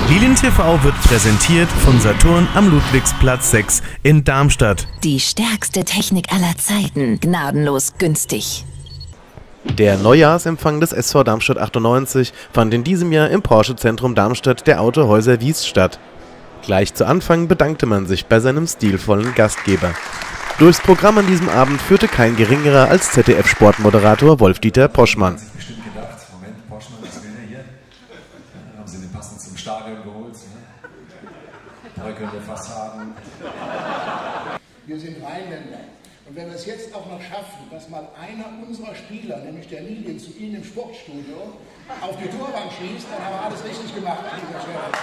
Lilien TV wird präsentiert von Saturn am Ludwigsplatz 6 in Darmstadt. Die stärkste Technik aller Zeiten, gnadenlos günstig. Der Neujahrsempfang des SV Darmstadt 98 fand in diesem Jahr im Porsche-Zentrum Darmstadt der Autohäuser Wies statt. Gleich zu Anfang bedankte man sich bei seinem stilvollen Gastgeber. Durchs Programm an diesem Abend führte kein geringerer als ZDF-Sportmoderator Wolf-Dieter Poschmann. Bestimmt gedacht, Moment, Poschmann, was will er hier? Dann haben sie den passend zum Stadion geholt. Da könnt ihr fast haben. Wir sind Rheinländer. Und wenn wir es jetzt auch noch schaffen, dass mal einer unserer Spieler, nämlich der Lilien, zu Ihnen im Sportstudio auf die Torbank schießt, dann haben wir alles richtig gemacht an dieser Stelle.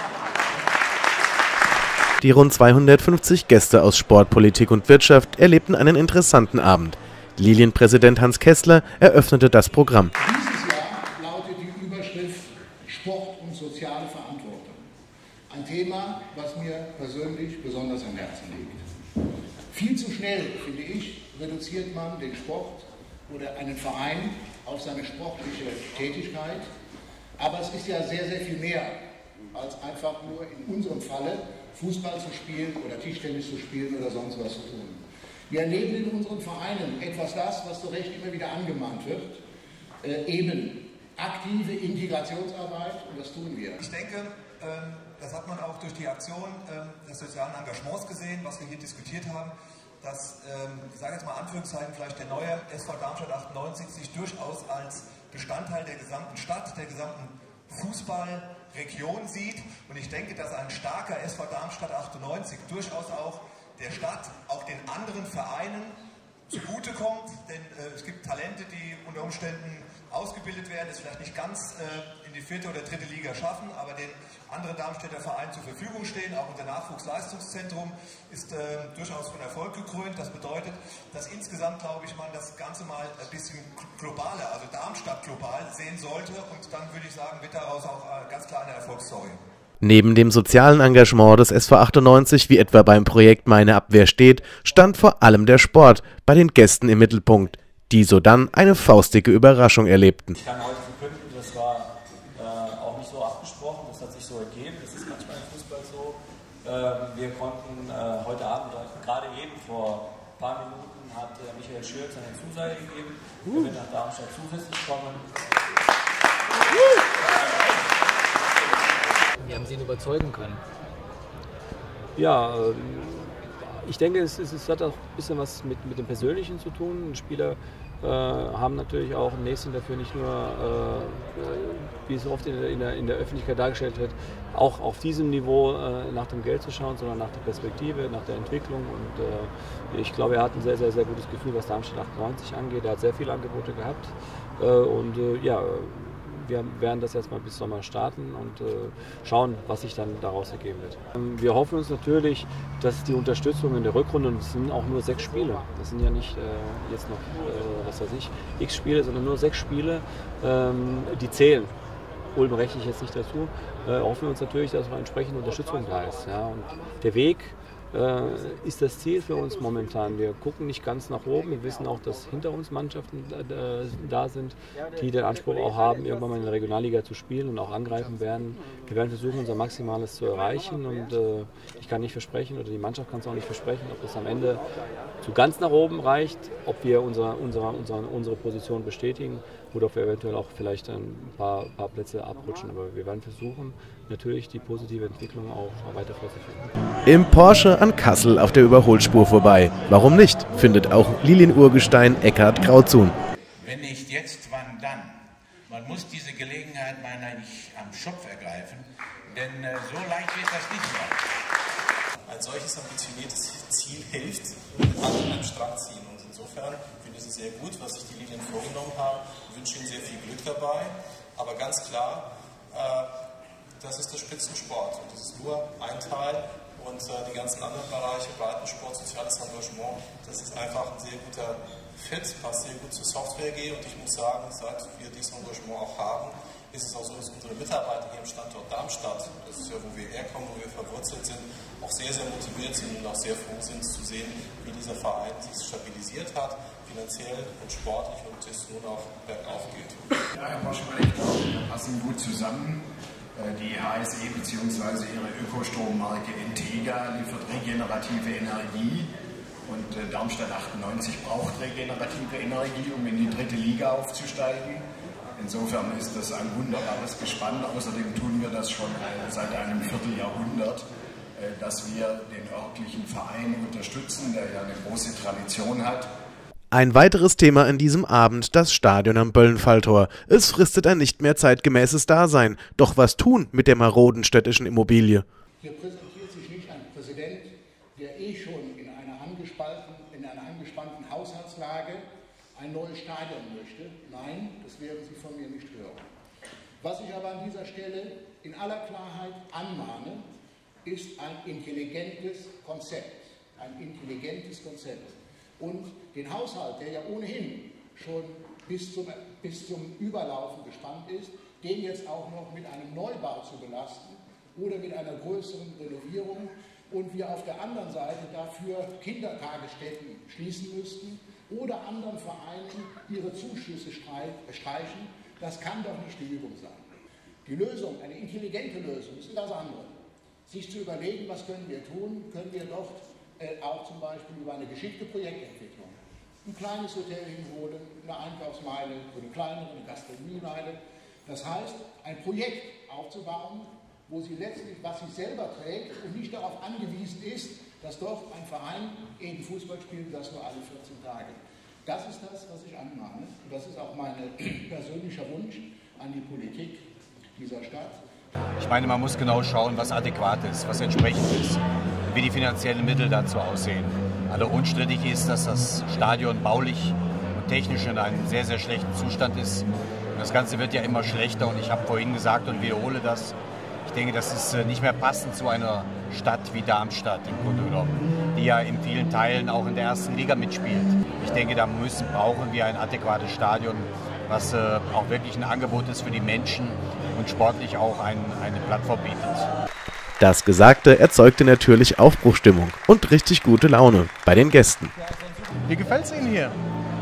Die rund 250 Gäste aus Sport, Politik und Wirtschaft erlebten einen interessanten Abend. Lilien-Präsident Hans Kessler eröffnete das Programm. Dieses Jahr lautet die Überschrift Sport und soziale Verantwortung. Ein Thema, was mir persönlich besonders am Herzen liegt. Viel zu schnell, finde ich, reduziert man den Sport oder einen Verein auf seine sportliche Tätigkeit. Aber es ist ja sehr, sehr viel mehr als einfach nur in unserem Falle Fußball zu spielen oder Tischtennis zu spielen oder sonst was zu tun. Wir erleben in unseren Vereinen etwas was zu Recht immer wieder angemahnt wird, eben aktive Integrationsarbeit, und das tun wir. Ich denke, das hat man auch durch die Aktion des sozialen Engagements gesehen, was wir hier diskutiert haben, dass, ich sage jetzt mal Anführungszeichen, vielleicht der neue SV Darmstadt 98 sich durchaus als Bestandteil der gesamten Stadt, der gesamten Fußballregion sieht. Und ich denke, dass ein starker SV Darmstadt 98 durchaus auch der Stadt, auch den anderen Vereinen zugutekommt, denn es gibt Talente, die unter Umständen ausgebildet werden, es vielleicht nicht ganz in die 4. oder 3. Liga schaffen, aber den anderen Darmstädter Vereinen zur Verfügung stehen. Auch unser Nachwuchsleistungszentrum ist durchaus von Erfolg gekrönt. Das bedeutet, dass insgesamt, glaube ich, man das Ganze mal ein bisschen globaler, also Darmstadt global sehen sollte, und dann würde ich sagen, wird daraus auch ganz klar eine Erfolgsstory. Neben dem sozialen Engagement des SV 98, wie etwa beim Projekt Meine Abwehr steht, stand vor allem der Sport bei den Gästen im Mittelpunkt, die sodann eine faustdicke Überraschung erlebten. Ich kann heute verkünden, das war auch nicht so abgesprochen, das hat sich so ergeben, das ist manchmal im Fußball so. Wir konnten heute Abend, gerade eben vor ein paar Minuten, hat Michael Schürz seine Zusage gegeben, er wird nach Darmstadt zusätzlich kommen. Wie haben Sie ihn überzeugen können? Ja, ich denke, es hat auch ein bisschen was mit dem Persönlichen zu tun. Spieler haben natürlich auch ein Näschen dafür, nicht nur, wie es oft in der Öffentlichkeit dargestellt wird, auch auf diesem Niveau nach dem Geld zu schauen, sondern nach der Perspektive, nach der Entwicklung. Und ich glaube, er hat ein sehr, sehr, sehr gutes Gefühl, was Darmstadt 98 angeht. Er hat sehr viele Angebote gehabt. Wir werden das jetzt mal bis Sommer starten und schauen, was sich dann daraus ergeben wird. Wir hoffen uns natürlich, dass die Unterstützung in der Rückrunde, und es sind auch nur 6 Spiele, das sind ja nicht jetzt noch, was weiß ich, x Spiele, sondern nur 6 Spiele, die zählen. Ulm rechne ich jetzt nicht dazu, hoffen wir uns natürlich, dass auch entsprechende Unterstützung da ist. Ja. Und der Weg ist das Ziel für uns momentan. Wir gucken nicht ganz nach oben. Wir wissen auch, dass hinter uns Mannschaften da sind, die den Anspruch auch haben, irgendwann mal in der Regionalliga zu spielen und auch angreifen werden. Wir werden versuchen, unser Maximales zu erreichen, und ich kann nicht versprechen, oder die Mannschaft kann es auch nicht versprechen, ob es am Ende zu ganz nach oben reicht, ob wir unsere Position bestätigen oder ob wir eventuell auch vielleicht ein paar Plätze abrutschen. Aber wir werden versuchen, natürlich die positive Entwicklung auch weiter fortzuführen. Im Porsche an Kassel auf der Überholspur vorbei. Warum nicht, findet auch Lilien-Urgestein Eckhard Grauzun. Wenn nicht jetzt, wann dann? Man muss diese Gelegenheit meiner nicht am Schopf ergreifen, denn so leicht wird das nicht mehr. Ein solches ambitioniertes Ziel hilft, wenn alle an einem Strang ziehen. Und insofern finde ich es sehr gut, was sich die Lilien vorgenommen haben. Ich wünsche ihnen sehr viel Glück dabei. Aber ganz klar, das ist der Spitzensport. Und das ist nur ein Teil. Und die ganzen anderen Bereiche, Breitensport, soziales Engagement, das ist einfach ein sehr guter Fit, passt sehr gut zur Software AG. Und ich muss sagen, seit wir dieses Engagement auch haben, ist es auch so, dass unsere Mitarbeiter hier im Standort Darmstadt, das ist ja, wo wir herkommen, wo wir verwurzelt sind, auch sehr, sehr motiviert sind und auch sehr froh sind zu sehen, wie dieser Verein sich stabilisiert hat, finanziell und sportlich, und es nun auch bergauf geht. Ja, Herr Poschmann, ich glaube, wir passen gut zusammen. Die HSE bzw. ihre Ökostrommarke Integra liefert regenerative Energie und Darmstadt 98 braucht regenerative Energie, um in die 3. Liga aufzusteigen. Insofern ist das ein wunderbares Gespann. Außerdem tun wir das schon seit einem Vierteljahrhundert, dass wir den örtlichen Verein unterstützen, der ja eine große Tradition hat. Ein weiteres Thema an diesem Abend, das Stadion am Böllenfalltor. Es fristet ein nicht mehr zeitgemäßes Dasein. Doch was tun mit der maroden städtischen Immobilie? Hier präsentiert sich nicht ein Präsident, der schon in einer angespannten Haushaltslage ein neues Stadion möchte. Nein, das werden Sie von mir nicht hören. Was ich aber an dieser Stelle in aller Klarheit anmahne, ist ein intelligentes Konzept. Ein intelligentes Konzept. Und den Haushalt, der ja ohnehin schon bis zum Überlaufen gespannt ist, den jetzt auch noch mit einem Neubau zu belasten oder mit einer größeren Renovierung und wir auf der anderen Seite dafür Kindertagesstätten schließen müssten oder anderen Vereinen ihre Zuschüsse streichen, das kann doch nicht die Übung sein. Die Lösung, eine intelligente Lösung, ist das andere. Sich zu überlegen, was können wir tun, können wir dort auch zum Beispiel über eine geschickte Projektentwicklung ein kleines Hotel hinholen, eine Einkaufsmeile, eine kleinere, eine Gastronomiemeile. Das heißt, ein Projekt aufzubauen, wo sie letztlich, was sie selber trägt und nicht darauf angewiesen ist, dass dort ein Verein eben Fußball spielt, das nur alle 14 Tage. Das ist das, was ich anmahne. Und das ist auch mein persönlicher Wunsch an die Politik dieser Stadt. Ich meine, man muss genau schauen, was adäquat ist, was entsprechend ist, wie die finanziellen Mittel dazu aussehen. Also unstrittig ist, dass das Stadion baulich und technisch in einem sehr, sehr schlechten Zustand ist. Und das Ganze wird ja immer schlechter und ich habe vorhin gesagt und wiederhole das, ich denke, das ist nicht mehr passend zu einer Stadt wie Darmstadt im Grunde genommen, die ja in vielen Teilen auch in der 1. Liga mitspielt. Ich denke, da brauchen wir ein adäquates Stadion, was auch wirklich ein Angebot ist für die Menschen und sportlich auch eine Plattform bietet. Das Gesagte erzeugte natürlich Aufbruchstimmung und richtig gute Laune bei den Gästen. Wie gefällt es Ihnen hier?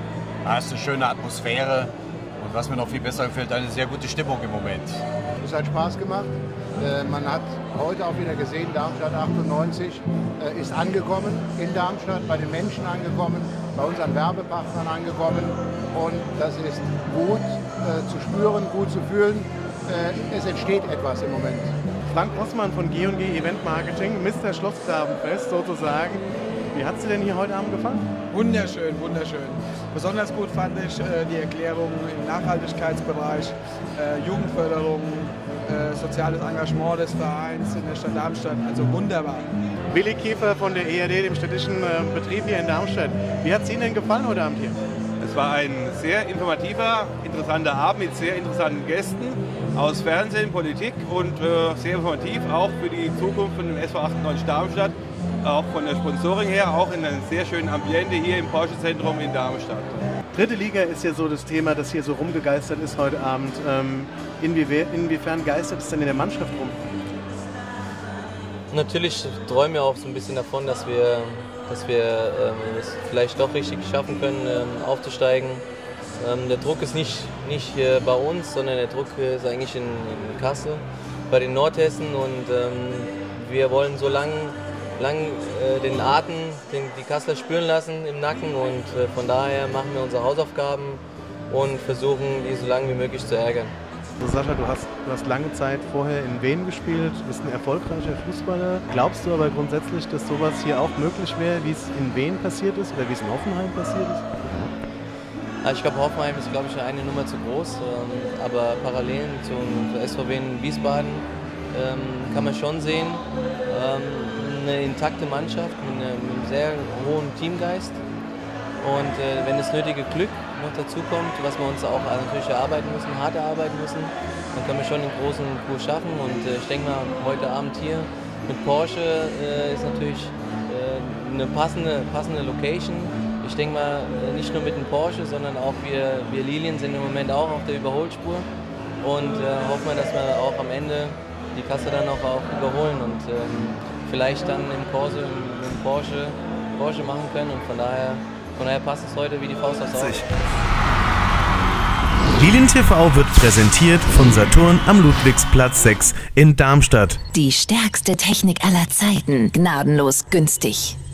Es ist eine schöne Atmosphäre und was mir noch viel besser gefällt, eine sehr gute Stimmung im Moment. Es hat Spaß gemacht. Man hat heute auch wieder gesehen, Darmstadt 98 ist angekommen in Darmstadt, bei den Menschen angekommen, bei unseren Werbepartnern angekommen und das ist gut zu spüren, gut zu fühlen. Es entsteht etwas im Moment. Frank Rossmann von G&G Event Marketing, Mr. Schlossgrabenfest sozusagen. Wie hat es dir denn hier heute Abend gefallen? Wunderschön, wunderschön. Besonders gut fand ich die Erklärung im Nachhaltigkeitsbereich, Jugendförderung, soziales Engagement des Vereins in der Stadt Darmstadt. Also wunderbar. Willi Kiefer von der ERD, dem städtischen Betrieb hier in Darmstadt. Wie hat es Ihnen denn gefallen heute Abend hier? Es war ein sehr informativer, interessanter Abend mit sehr interessanten Gästen aus Fernsehen, Politik und sehr informativ auch für die Zukunft von dem SV 98 Darmstadt, auch von der Sponsoring her, auch in einem sehr schönen Ambiente hier im Porsche-Zentrum in Darmstadt. 3. Liga ist ja so das Thema, das hier so rumgegeistert ist heute Abend. Inwiefern geistert es denn in der Mannschaft rum? Natürlich träumen wir auch so ein bisschen davon, dass wir es vielleicht doch richtig schaffen können, aufzusteigen. Der Druck ist nicht bei uns, sondern der Druck ist eigentlich in Kassel, bei den Nordhessen und wir wollen so lange den Atem, die Kasseler spüren lassen im Nacken und von daher machen wir unsere Hausaufgaben und versuchen, die so lange wie möglich zu ärgern. Also Sascha, du hast lange Zeit vorher in Wien gespielt, bist ein erfolgreicher Fußballer. Glaubst du aber grundsätzlich, dass sowas hier auch möglich wäre, wie es in Wien passiert ist oder wie es in Hoffenheim passiert ist? Ich glaube, Hoffenheim ist, glaube ich, eine Nummer zu groß, aber Parallelen zum SVW in Wiesbaden kann man schon sehen. Eine intakte Mannschaft mit einem sehr hohen Teamgeist und wenn das nötige Glück noch dazu kommt, was wir uns auch natürlich erarbeiten müssen, hart erarbeiten müssen, dann können wir schon einen großen Kurs schaffen und ich denke mal, heute Abend hier mit Porsche ist natürlich eine passende Location. Ich denke mal, nicht nur mit dem Porsche, sondern auch wir Lilien sind im Moment auch auf der Überholspur und hoffen wir, dass wir auch am Ende die Kasse dann auch überholen und vielleicht dann im Corso mit Porsche machen können und von daher passt es heute wie die Faust aufs Auge. Lilien TV wird präsentiert von Saturn am Ludwigsplatz 6 in Darmstadt. Die stärkste Technik aller Zeiten, gnadenlos günstig.